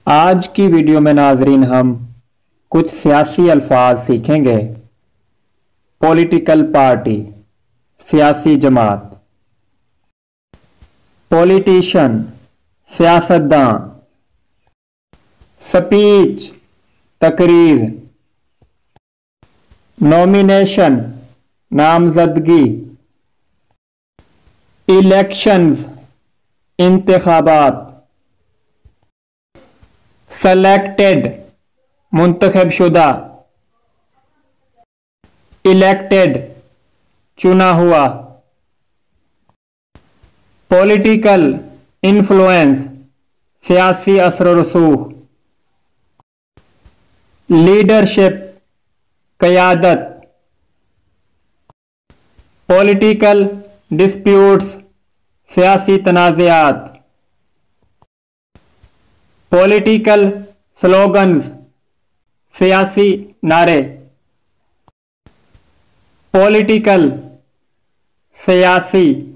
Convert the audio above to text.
आज की वीडियो में नाजरीन हम कुछ सियासी अल्फाज सीखेंगे। पॉलिटिकल पार्टी, सियासी जमात। पॉलिटिशियन, सियासतदान। स्पीच, तकरीर। नॉमिनेशन, नामजदगी। इलेक्शंस, इंतखाबात। सेलेक्टेड, मुंतखब शुदा। इलेक्टेड, चुना हुआ। पॉलिटिकल इन्फ्लुएंस, सियासी असर रसूख। लीडरशिप, क़यादत। पॉलिटिकल डिस्प्यूट्स, सियासी तनाज़ात। पॉलिटिकल स्लोगन्स, सियासी नारे। पॉलिटिकल, सियासी।